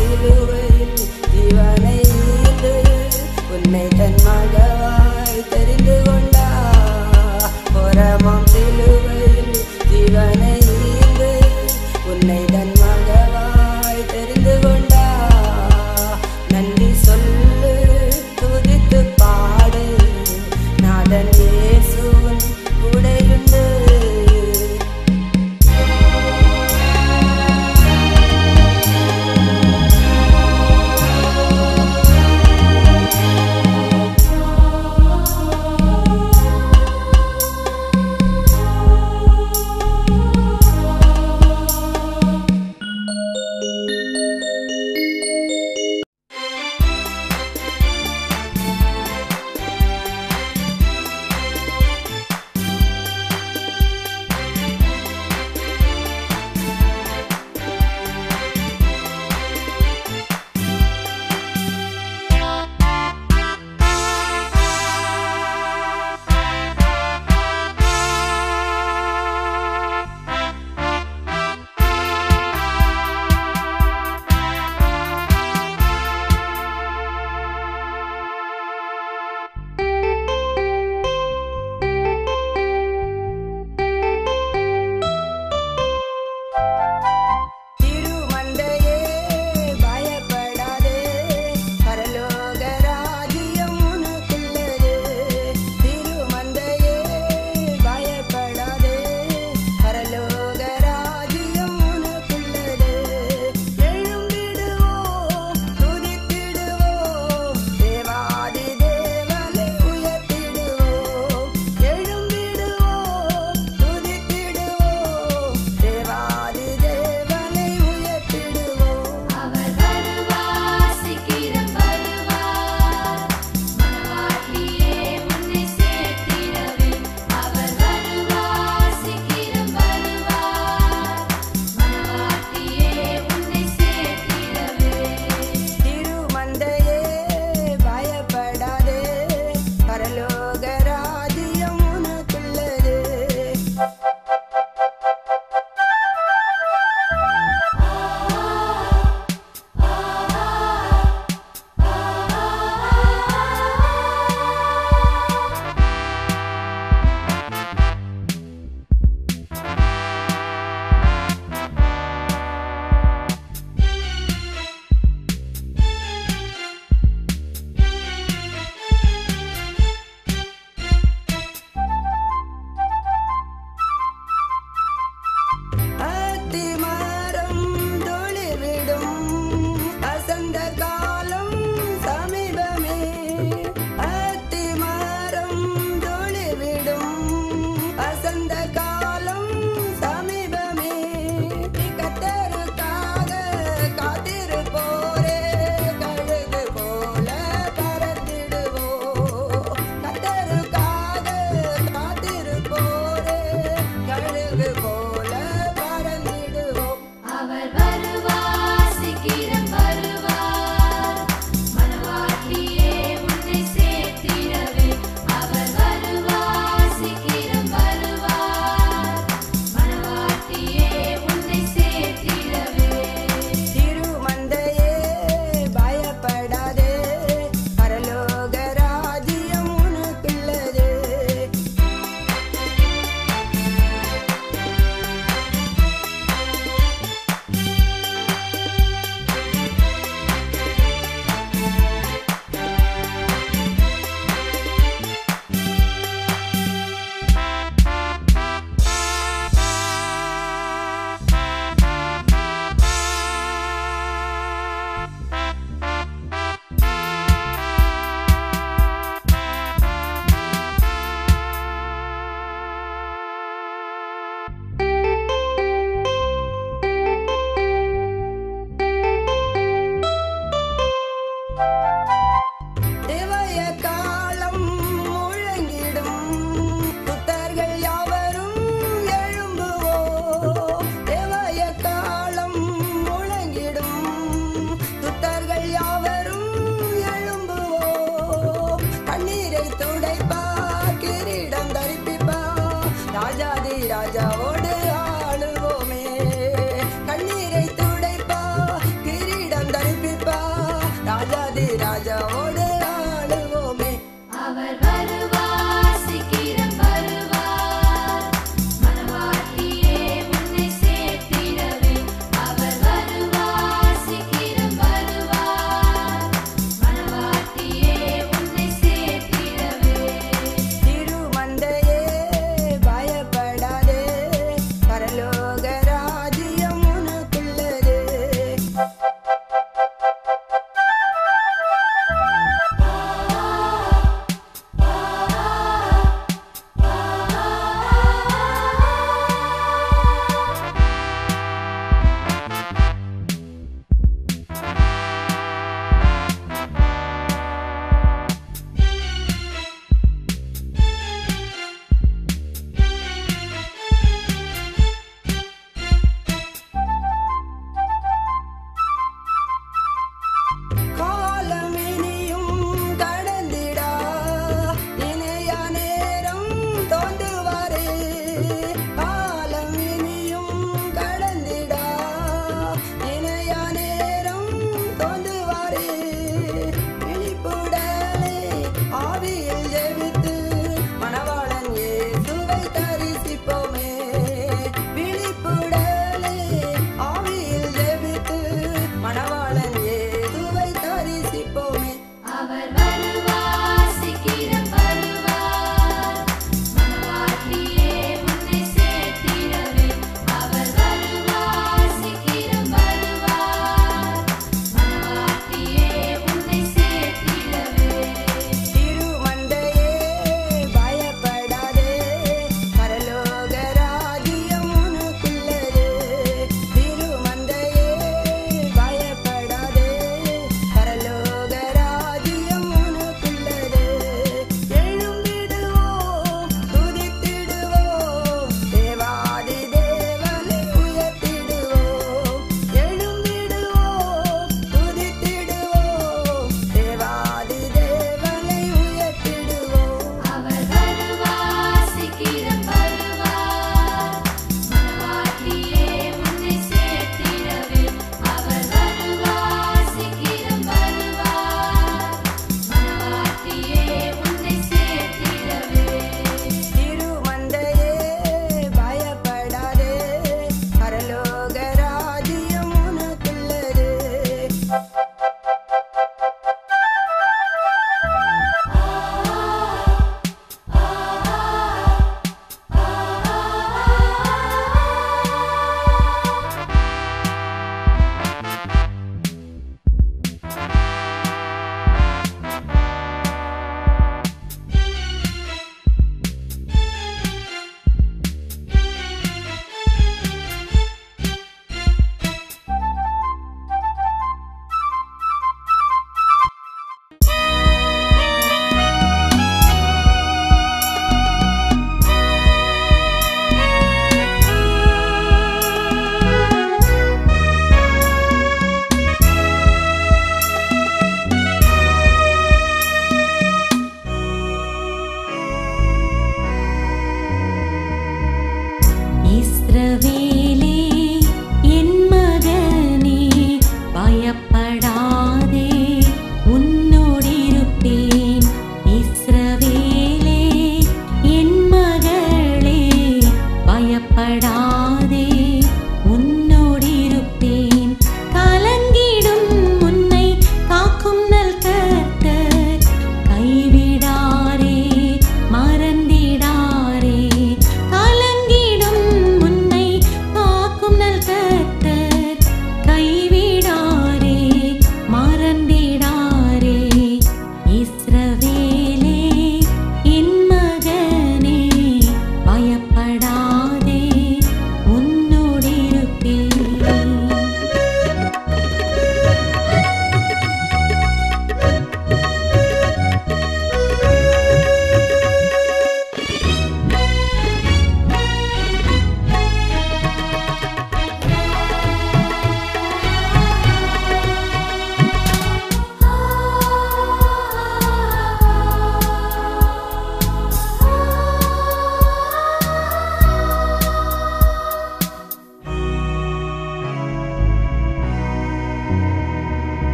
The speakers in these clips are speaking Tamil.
சிலுவையில் ஜீவனை ஈந்து உன்னை தன் மகவாய் தெரிந்து கொண்டா. கோரமாம் சிலுவையில் ஜீவனை ஈந்து உன்னை தன் மகவாய் தெரிந்து கொண்டா. நன்றி சொல்லு, துதித்து பாடு, நாதன் இயேசுவின் கூடையுண்டு.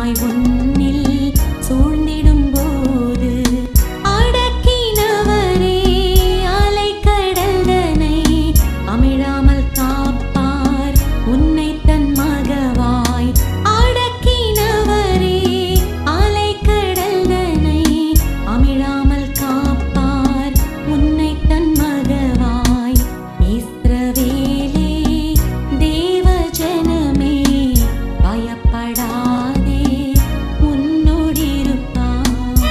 அலையாய் உன்னில் சூழ்ந்திடும் போது அடக்கினவரே அலைக்கடல்தனை அமிழாமல் காப்பார் உன்னை தன் மகவாய். அடக்கினவரே அலைக்கடல்தனை அமிழாமல் காப்பார் உன்னை தன் மகவாய். இஸ்ரவேலே தேவ ஜனமே பயப்படாதே உன்னோடிருப்பார்.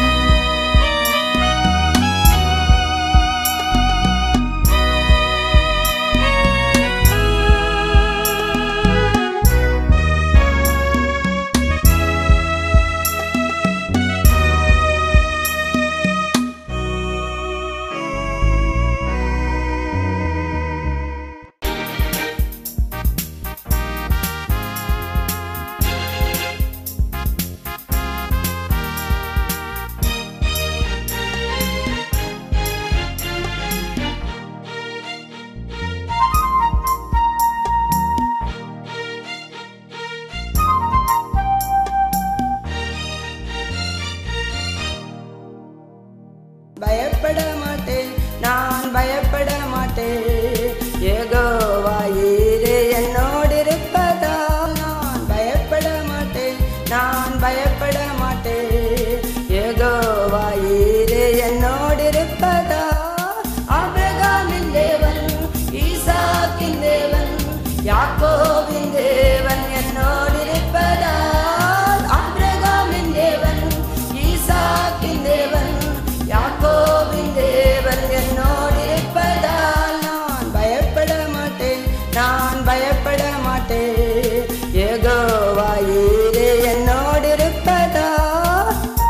பயப்பட மாட்டேன், நான் பயப்பட மாட்டேன். யெகோவா ஈரே என்னோடு இருப்பதால் நான் பயப்பட மாட்டேன், நான் பயப்பட மாட்டேன். யெகோவா ஈரே என்னோடு இருப்பதால். ஆபிரகாமின் தேவன், ஈசாக்கின் தேவன், யாக்கோபின் தேவன் என்னோடு இருப்பதால். ஆபிரகாமின் தேவன், ஈசாக்கின் தேவன், யாக்கோபின் தேவன் என்னோடு இருப்பதால் நான் பயப்பட மாட்டேன், நான் பயப்பட மாட்டேன். யெகோவா ஈரே என்னோடு இருப்பதால்.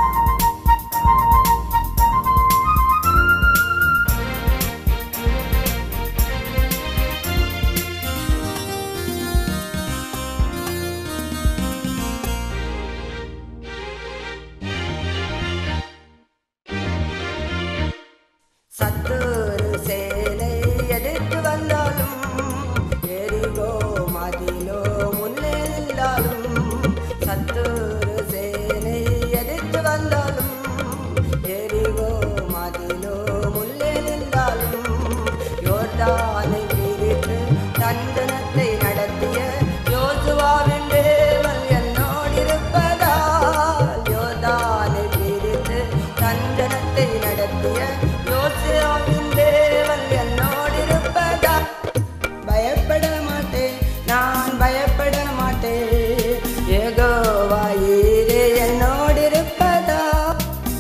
சத்துரு சேனை எதிர்த்து வந்தாலும் எரிகோ மதிலோ முன்னே நின்றாலும். சத்துரு சேனை எதிர்த்து வந்தாலும் எரிகோ மதிலோ முன்னே நின்றாலும். யோர்தானை பிரித்து தண்டனத்தை நடத்திய யோசுவாவின் தேவன் என்னோடு இருப்பதால். யோர்தானை பிரித்து தண்டனத்தை நடத்திய யோசுவாவின் தேவன் என்னோடு இருப்பதால். பயப்பட மாட்டேன், நான் பயப்பட மாட்டேன். யெகோவா ஈரே என்னோடு இருப்பதால்.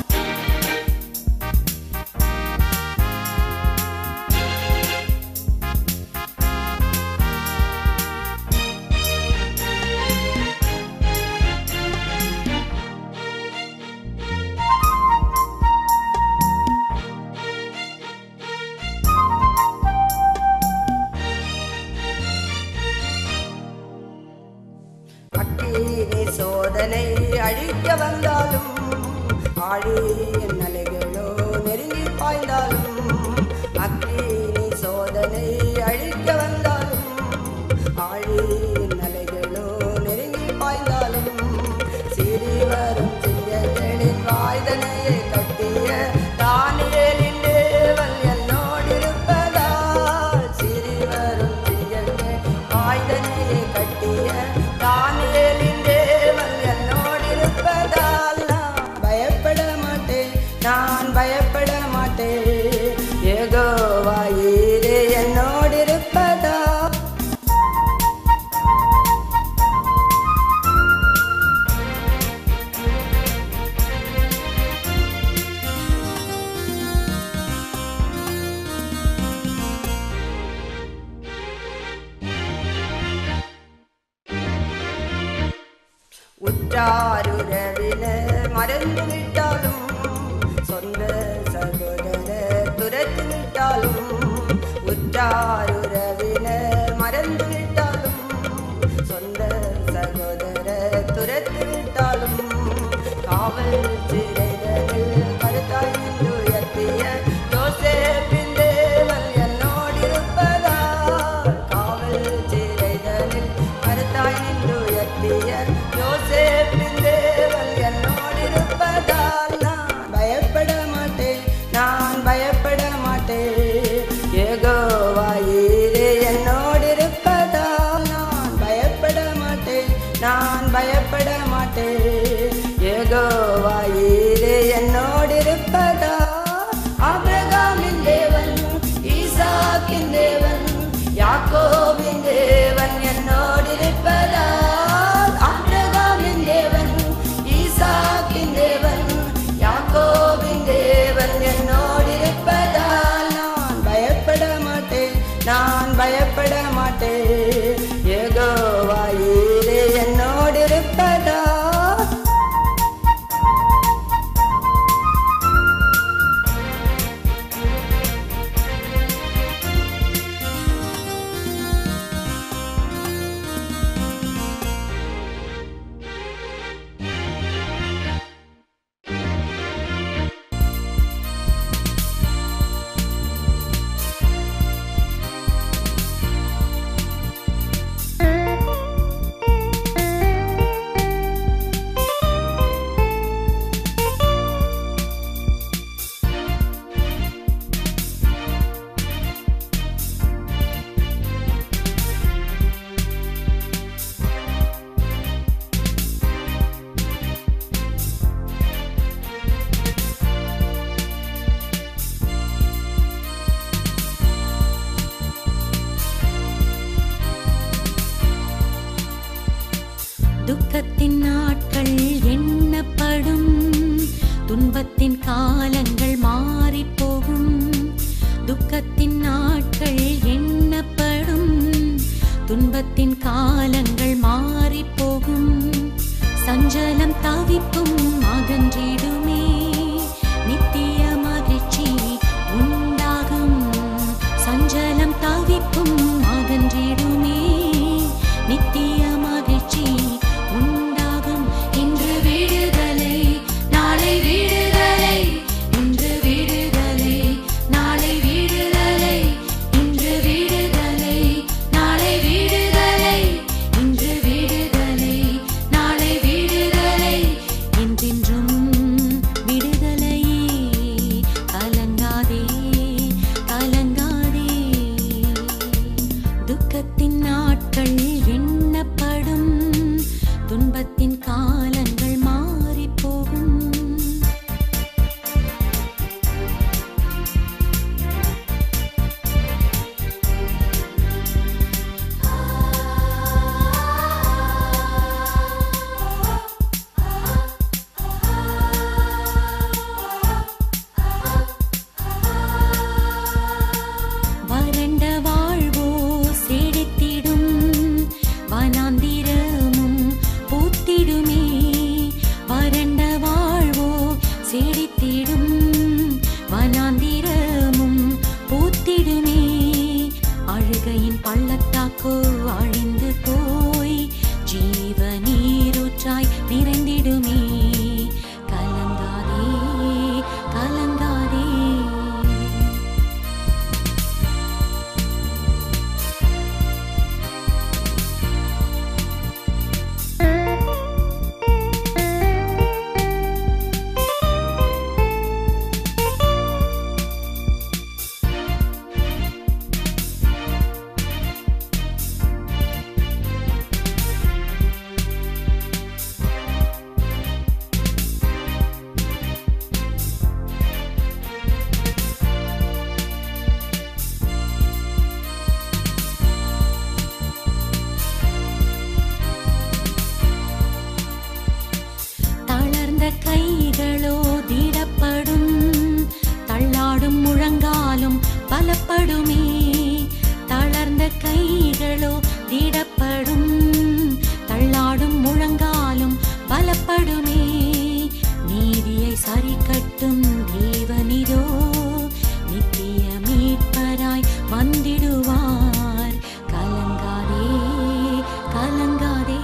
அக்கினி சோதனை அழிக்க வந்தாலும் ஆழியின் அலைகளோ நெருங்கி பாய்ந்தாலும். அக்கினி சோதனை அழிக்க வந்தாலும் ஆழியின் அலைகளோ நெருங்கி பாய்ந்தாலும். சிறிவரும் சிங்கங்களின் வாய்தனையை கட்டிய தானியேலின் தேவன் என்னோடு இருப்பதால். சிறிவரும் சிங்கங்கள் வாய்தனையை கட்டிய தானியேலின் தேவன் என்னோடு இருப்பதால் நான் பயப்பட மாட்டேன், நான் பயப்பட மாட்டேன். யெகோவா ஈரே என்னோடு இருப்பதால். உற்றாருறவினர் மறந்து விட்டாலும் சொந்த சகோதரர் துரத்து விட்டாலும். உற்றாருறவினர் மறந்து விட்டாலும் சொந்த சகோதரர் துரத்து விட்டாலும். காவல் சிறைகளில் கருத்தாய் நின்று உயர்த்திய யோசேப்பின் தேவன் என்னோடு இருப்பதால். காவல் சிறைகளில் கருத்தாய் நின்று உயர்த்திய யோசேப்பின் தேவன் நான் பயப்பட மாட்டேன். யெகோவா ஈரே என்னோடு இருப்பதா. ஆபிரகாமின் தேவன், ஈசாக்கின் தேவன், யாக்கோபின் தேவன் என்னோடு இருப்பதா. ஆபிரகாமின் தேவன், ஈசாக்கின் தேவன், யாக்கோபின் தேவன் என்னோடு இருப்பதால் நான் பயப்பட மாட்டேன், நான் பயப்பட மாட்டேன். யெகோவா ஈரே என்னோடு இருப்பதா. துக்கத்தின் நாட்கள் எண்ணப்படும், துன்பத்தின் காலங்கள் மாறிப் போகும். துக்கத்தின் நாட்கள் எண்ணப்படும், துன்பத்தின் காலங்கள் மாறிப் போகும். சஞ்சலம் தவிப்பும் அகன்றிடுமே, நித்திய மகிழ்ச்சி உண்டாகும். சஞ்சலம் தவிப்பும் அகன்றிடுமே, நித்திய மகிழ்ச்சி உண்டாகும். இன்று விடுதலை, நாளை விடுதலை, இன்று விடுதலை, நாளை விடுதலை, இன்று விடுதலை, நாளை விடுதலை, இன்று விடுதலை, நாளை விடுதலை, என்றென்றும் விடுதலையே. கலங்காதே, கலங்காதே. துக்கத்தின் நாட்கள் எண்ணப்படும், துன்பத்தின் காலங்கள் மாறிப் போகும். வறண்ட வாழ்வோ செழித்திடும், வனாந்திரமும் பூத்திடுமே. வறண்ட வாழ்வோ செழித்திடும், வனாந்திரமும் பூத்திடுமே. அழுகையின் பள்ளத்தாக்கோ அழிந்து போய் ஜீவ நீரூற்றாய் நிறைந்திடுமே. கலங்காதே, கலங்காதே. தளர்ந்த கைகளோ திடப்படும், தள்ளாடும் முழங்காலும் பலப்படுமே. தளர்ந்த கைகளோ திடப்படும், தள்ளாடும் முழங்காலும் பலப்படுமே. நீதியை சரி கட்டும் தேவனிதோ, நித்திய மீட்பராய் வந்திடுவார். கலங்காதே, கலங்காதே.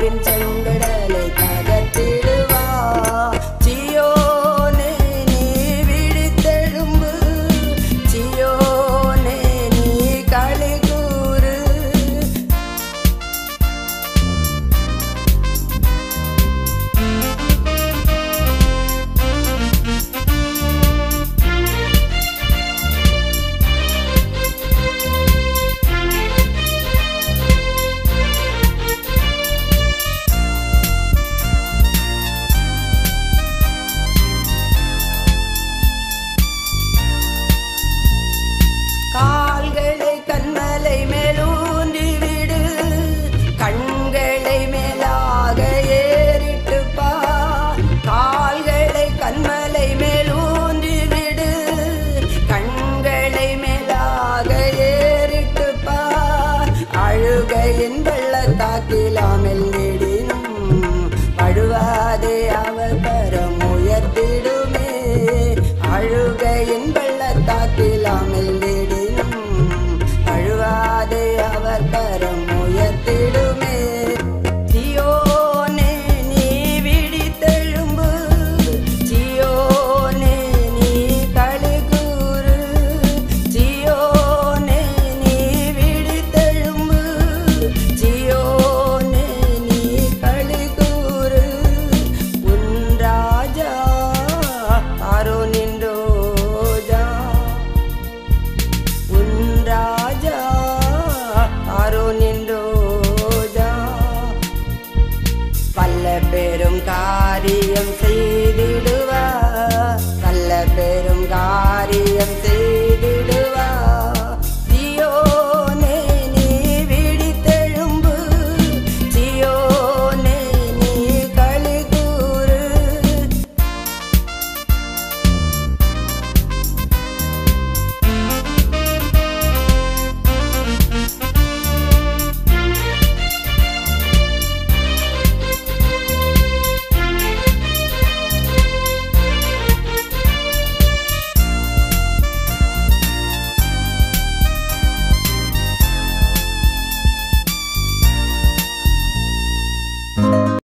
வாழ்வின் செங்கடலை தகர்த்திடுவா. சியோனே நீ விழித்தெழும்பு, சியோனே நீ களிகூரு. கால்களை கண்மலை மேலூன்றி விடு, கண்களை மேலாக ஏறிட்டு பார். கால்களை கண்மலை மேலூன்றி விடு, கண்களை மேலாக ஏறிட்டு பார். அழுகையின் வெள்ளத்தாக்கிலாமல்